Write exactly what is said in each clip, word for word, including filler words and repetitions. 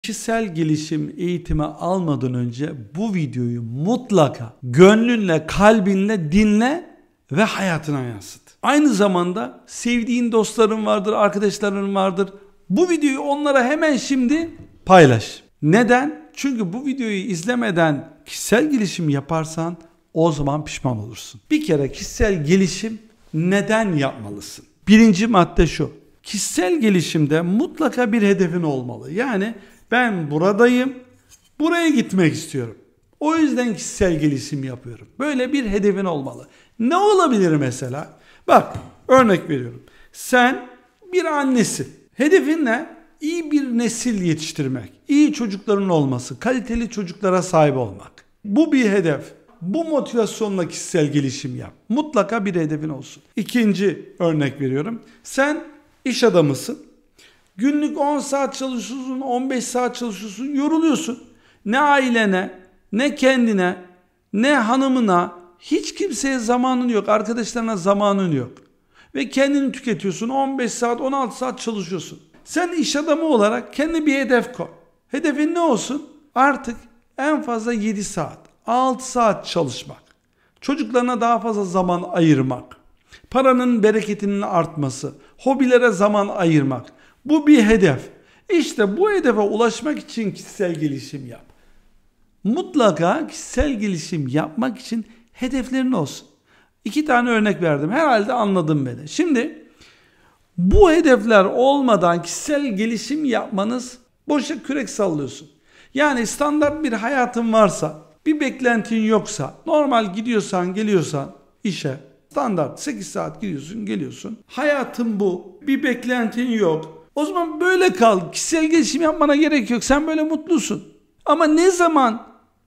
Kişisel gelişim eğitimi almadan önce bu videoyu mutlaka gönlünle, kalbinle dinle ve hayatına yansıt. Aynı zamanda sevdiğin dostların vardır, arkadaşların vardır. Bu videoyu onlara hemen şimdi paylaş. Neden? Çünkü bu videoyu izlemeden kişisel gelişim yaparsan o zaman pişman olursun. Bir kere kişisel gelişim neden yapmalısın? Birinci madde şu. Kişisel gelişimde mutlaka bir hedefin olmalı. Yani ben buradayım, buraya gitmek istiyorum. O yüzden kişisel gelişim yapıyorum. Böyle bir hedefin olmalı. Ne olabilir mesela? Bak, örnek veriyorum. Sen bir annesin. Hedefin ne? İyi bir nesil yetiştirmek, iyi çocukların olması, kaliteli çocuklara sahip olmak. Bu bir hedef. Bu motivasyonla kişisel gelişim yap. Mutlaka bir hedefin olsun. İkinci örnek veriyorum. Sen iş adamısın. Günlük on saat çalışıyorsun, on beş saat çalışıyorsun, yoruluyorsun. Ne ailene, ne kendine, ne hanımına, hiç kimseye zamanın yok, arkadaşlarına zamanın yok. Ve kendini tüketiyorsun, on beş saat, on altı saat çalışıyorsun. Sen iş adamı olarak kendi bir hedef koy. Hedefin ne olsun? Artık en fazla yedi saat, altı saat çalışmak. Çocuklarına daha fazla zaman ayırmak. Paranın bereketinin artması. Hobilere zaman ayırmak. Bu bir hedef. İşte bu hedefe ulaşmak için kişisel gelişim yap. Mutlaka kişisel gelişim yapmak için hedeflerin olsun. İki tane örnek verdim. Herhalde anladın beni. Şimdi bu hedefler olmadan kişisel gelişim yapmanız boşa kürek sallıyorsun. Yani standart bir hayatın varsa, bir beklentin yoksa, normal gidiyorsan geliyorsan işe, standart sekiz saat gidiyorsun geliyorsun. Hayatın bu. Bir beklentin yok. O zaman böyle kal. Kişisel gelişim yapmana gerek yok. Sen böyle mutlusun. Ama ne zaman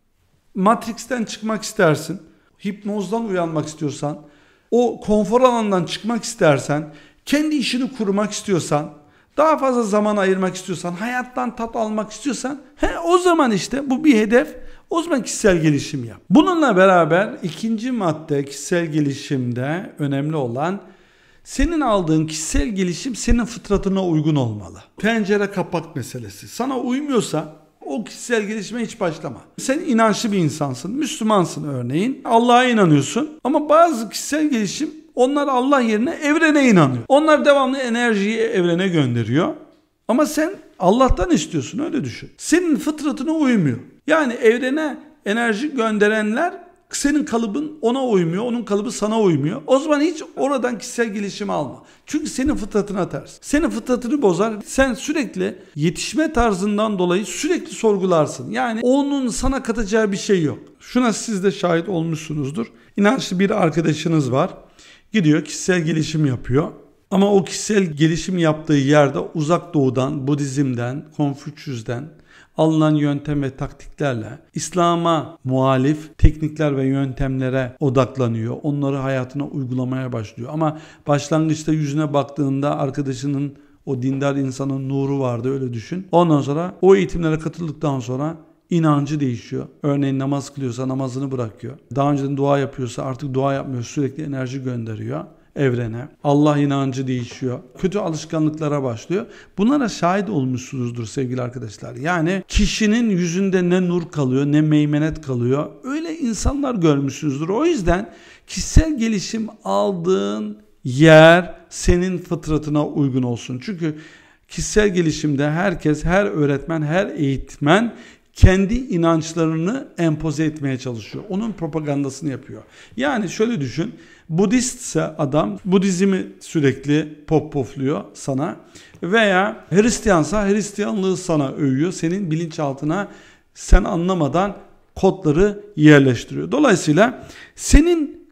Matrix'ten çıkmak istersin, hipnozdan uyanmak istiyorsan, o konfor alanından çıkmak istersen, kendi işini kurmak istiyorsan, daha fazla zaman ayırmak istiyorsan, hayattan tat almak istiyorsan, he, o zaman işte bu bir hedef. O zaman kişisel gelişim yap. Bununla beraber ikinci madde kişisel gelişimde önemli olan, senin aldığın kişisel gelişim senin fıtratına uygun olmalı. Pencere kapak meselesi. Sana uymuyorsa o kişisel gelişime hiç başlama. Sen inançlı bir insansın, Müslümansın örneğin. Allah'a inanıyorsun ama bazı kişisel gelişim, onlar Allah yerine evrene inanıyor. Onlar devamlı enerjiyi evrene gönderiyor. Ama sen Allah'tan istiyorsun, öyle düşün. Senin fıtratına uymuyor. Yani evrene enerji gönderenler, senin kalıbın ona uymuyor, onun kalıbı sana uymuyor. O zaman hiç oradan kişisel gelişimi alma. Çünkü senin fıtratına ters. Senin fıtratını bozar. Sen sürekli yetişme tarzından dolayı sürekli sorgularsın. Yani onun sana katacağı bir şey yok. Şuna siz de şahit olmuşsunuzdur. İnançlı bir arkadaşınız var. Gidiyor kişisel gelişim yapıyor. Ama o kişisel gelişim yaptığı yerde Uzak Doğu'dan, Budizm'den, Konfüçyüs'ten alınan yöntem ve taktiklerle İslam'a muhalif teknikler ve yöntemlere odaklanıyor. Onları hayatına uygulamaya başlıyor. Ama başlangıçta yüzüne baktığında arkadaşının, o dindar insanın nuru vardı, öyle düşün. Ondan sonra o eğitimlere katıldıktan sonra inancı değişiyor. Örneğin namaz kılıyorsa namazını bırakıyor. Daha önceden dua yapıyorsa artık dua yapmıyor. Sürekli enerji gönderiyor evrene. Allah inancı değişiyor. Kötü alışkanlıklara başlıyor. Bunlara şahit olmuşsunuzdur sevgili arkadaşlar. Yani kişinin yüzünde ne nur kalıyor, ne meymenet kalıyor. Öyle insanlar görmüşsünüzdür. O yüzden kişisel gelişim aldığın yer senin fıtratına uygun olsun. Çünkü kişisel gelişimde herkes, her öğretmen, her eğitmen kendi inançlarını empoze etmeye çalışıyor. Onun propagandasını yapıyor. Yani şöyle düşün. Budistse adam Budizmi sürekli pop pofluyor sana. Veya Hristiyansa Hristiyanlığı sana övüyor. Senin bilinçaltına sen anlamadan kodları yerleştiriyor. Dolayısıyla senin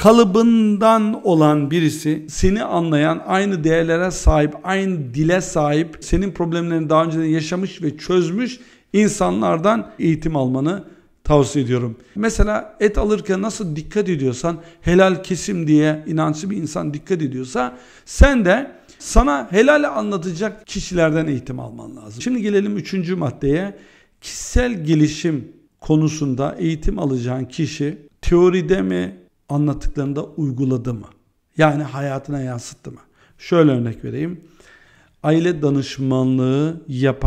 kalıbından olan birisi, seni anlayan, aynı değerlere sahip, aynı dile sahip, senin problemlerini daha önceden yaşamış ve çözmüş insanlardan eğitim almanı tavsiye ediyorum. Mesela et alırken nasıl dikkat ediyorsan, helal kesim diye inançlı bir insan dikkat ediyorsa, sen de sana helal anlatacak kişilerden eğitim alman lazım. Şimdi gelelim üçüncü maddeye. Kişisel gelişim konusunda eğitim alacağın kişi teoride mi, anlattıklarında uyguladı mı? Yani hayatına yansıttı mı? Şöyle örnek vereyim. Aile danışmanlığı yapan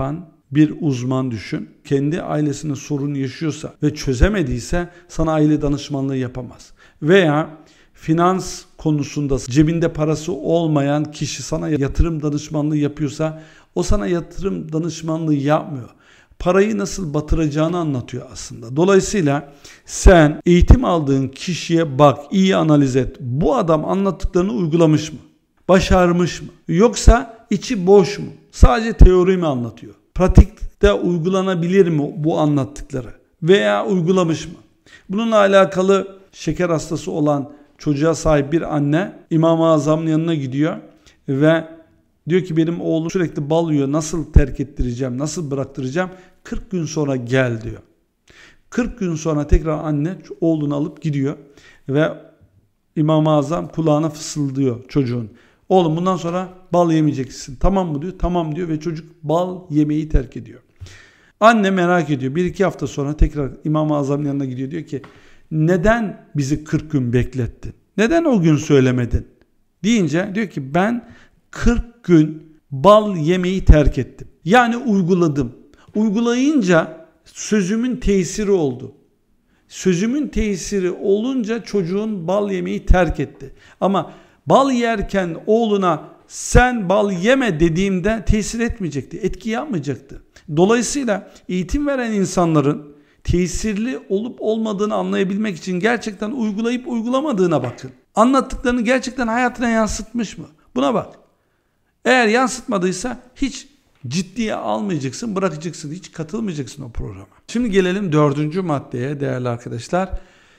bir uzman düşün. Kendi ailesinde sorun yaşıyorsa ve çözemediyse sana aile danışmanlığı yapamaz. Veya finans konusunda cebinde parası olmayan kişi sana yatırım danışmanlığı yapıyorsa o sana yatırım danışmanlığı yapmıyor. Parayı nasıl batıracağını anlatıyor aslında. Dolayısıyla sen eğitim aldığın kişiye bak, iyi analiz et. Bu adam anlattıklarını uygulamış mı? Başarmış mı? Yoksa içi boş mu? Sadece teori mi anlatıyor? Pratikte uygulanabilir mi bu anlattıkları? Veya uygulamış mı? Bununla alakalı şeker hastası olan çocuğa sahip bir anne İmam-ı Azam'ın yanına gidiyor ve diyor ki benim oğlum sürekli bal yiyor, nasıl terk ettireceğim, nasıl bıraktıracağım? kırk gün sonra gel diyor. kırk gün sonra tekrar anne oğlunu alıp gidiyor ve İmam-ı Azam kulağına fısıldıyor çocuğun. Oğlum bundan sonra bal yemeyeceksin. Tamam mı diyor? Tamam diyor ve çocuk bal yemeyi terk ediyor. Anne merak ediyor. Bir iki hafta sonra tekrar İmam-ı Azam'ın yanına gidiyor. Diyor ki neden bizi kırk gün beklettin? Neden o gün söylemedin? Deyince diyor ki ben kırk gün bal yemeyi terk ettim. Yani uyguladım. Uygulayınca sözümün tesiri oldu. Sözümün tesiri olunca çocuğun bal yemeyi terk etti. Ama bal yerken oğluna sen bal yeme dediğimde tesir etmeyecekti. Etki yapmayacaktı. Dolayısıyla eğitim veren insanların tesirli olup olmadığını anlayabilmek için gerçekten uygulayıp uygulamadığına bakın. Anlattıklarını gerçekten hayatına yansıtmış mı? Buna bak. Eğer yansıtmadıysa hiç ciddiye almayacaksın, bırakacaksın, hiç katılmayacaksın o programa. Şimdi gelelim dördüncü maddeye değerli arkadaşlar.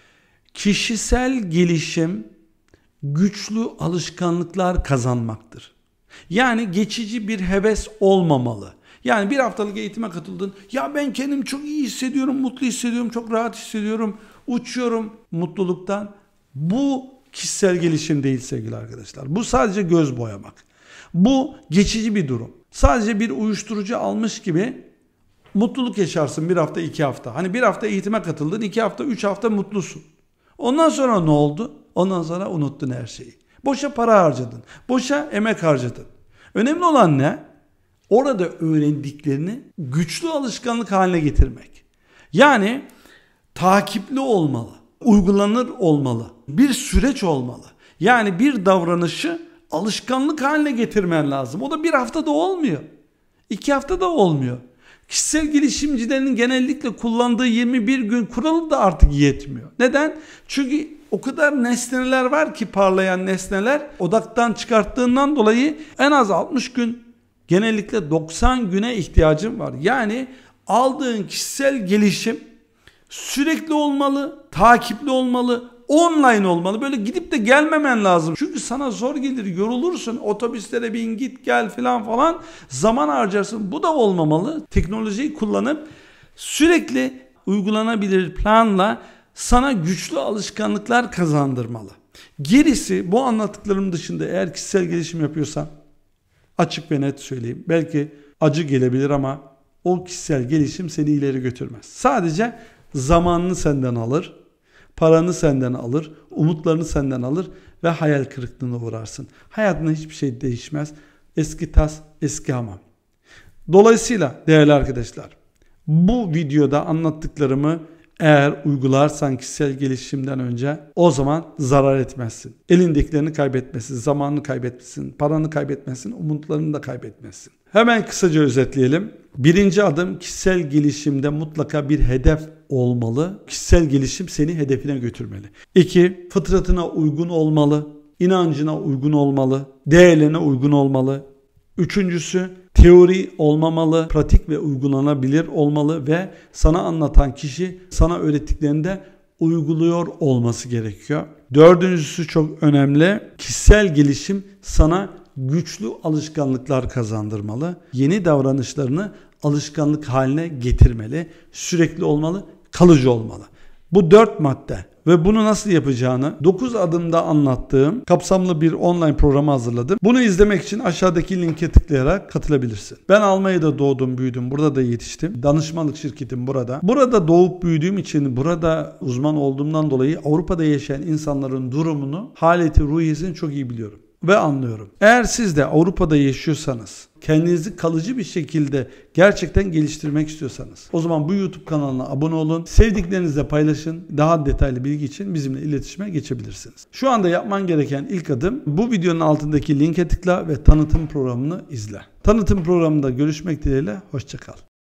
Kişisel gelişim güçlü alışkanlıklar kazanmaktır. Yani geçici bir heves olmamalı. Yani bir haftalık eğitime katıldın. Ya ben kendimi çok iyi hissediyorum, mutlu hissediyorum, çok rahat hissediyorum, uçuyorum mutluluktan. Bu kişisel gelişim değil sevgili arkadaşlar. Bu sadece göz boyamak. Bu geçici bir durum. Sadece bir uyuşturucu almış gibi mutluluk yaşarsın bir hafta, iki hafta. Hani bir hafta eğitime katıldın, iki hafta, üç hafta mutlusun. Ondan sonra ne oldu? Ondan sonra unuttun her şeyi. Boşa para harcadın. Boşa emek harcadın. Önemli olan ne? Orada öğrendiklerini güçlü alışkanlık haline getirmek. Yani takipli olmalı. Uygulanır olmalı. Bir süreç olmalı. Yani bir davranışı alışkanlık haline getirmen lazım. O da bir haftada olmuyor. İki haftada olmuyor. Kişisel gelişimcilerin genellikle kullandığı yirmi bir gün kuralı da artık yetmiyor. Neden? Çünkü o kadar nesneler var ki, parlayan nesneler, odaktan çıkarttığından dolayı en az altmış gün, genellikle doksan güne ihtiyacım var. Yani aldığın kişisel gelişim sürekli olmalı, takipli olmalı, online olmalı. Böyle gidip de gelmemen lazım. Çünkü sana zor gelir, yorulursun. Otobüslere bin git gel falan falan, zaman harcarsın. Bu da olmamalı. Teknolojiyi kullanıp sürekli uygulanabilir planla sana güçlü alışkanlıklar kazandırmalı. Gerisi, bu anlattıklarım dışında eğer kişisel gelişim yapıyorsan, açık ve net söyleyeyim, belki acı gelebilir ama o kişisel gelişim seni ileri götürmez. Sadece zamanını senden alır, paranı senden alır, umutlarını senden alır ve hayal kırıklığına uğrarsın. Hayatında hiçbir şey değişmez. Eski tas, eski hamam. Dolayısıyla değerli arkadaşlar, bu videoda anlattıklarımı eğer uygularsan kişisel gelişimden önce, o zaman zarar etmezsin. Elindekilerini kaybetmezsin, zamanını kaybetmezsin, paranı kaybetmezsin, umutlarını da kaybetmezsin. Hemen kısaca özetleyelim. Birinci adım, kişisel gelişimde mutlaka bir hedef olmalı. Kişisel gelişim seni hedefine götürmeli. İki, fıtratına uygun olmalı, inancına uygun olmalı, değerlerine uygun olmalı. Üçüncüsü, teori olmamalı, pratik ve uygulanabilir olmalı ve sana anlatan kişi sana öğrettiklerini de uyguluyor olması gerekiyor. Dördüncüsü çok önemli. Kişisel gelişim sana güçlü alışkanlıklar kazandırmalı. Yeni davranışlarını alışkanlık haline getirmeli. Sürekli olmalı, kalıcı olmalı. Bu dört madde ve bunu nasıl yapacağını dokuz adımda anlattığım kapsamlı bir online programı hazırladım. Bunu izlemek için aşağıdaki linke tıklayarak katılabilirsin. Ben Almanya'da doğdum, büyüdüm, burada da yetiştim. Danışmanlık şirketim burada. Burada doğup büyüdüğüm için, burada uzman olduğumdan dolayı Avrupa'da yaşayan insanların durumunu, haleti, ruhiyesini çok iyi biliyorum. ve anlıyorum. Eğer siz de Avrupa'da yaşıyorsanız, kendinizi kalıcı bir şekilde gerçekten geliştirmek istiyorsanız, o zaman bu YouTube kanalına abone olun. Sevdiklerinizle paylaşın. Daha detaylı bilgi için bizimle iletişime geçebilirsiniz. Şu anda yapman gereken ilk adım, bu videonun altındaki linke tıkla ve tanıtım programını izle. Tanıtım programında görüşmek dileğiyle. Hoşça kal.